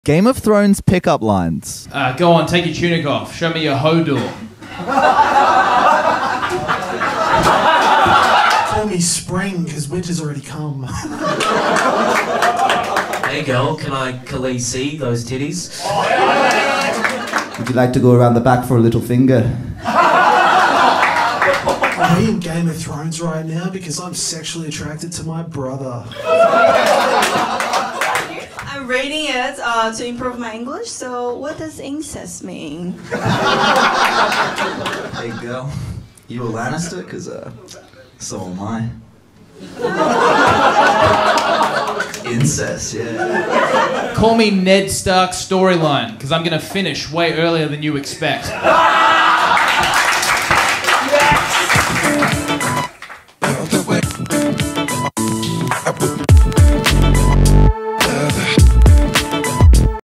Game of Thrones pickup lines. Go on, take your tunic off. Show me your hodor. Call me spring, because winter's already come. Hey girl, can I see those titties? Would you like to go around the back for a little finger? Are we in Game of Thrones right now? Because I'm sexually attracted to my brother. I'm reading it to improve my English, so what does incest mean? Hey girl, you a Lannister? Because, so am I. Incest, yeah. Call me Ned Stark storyline, because I'm going to finish way earlier than you expect.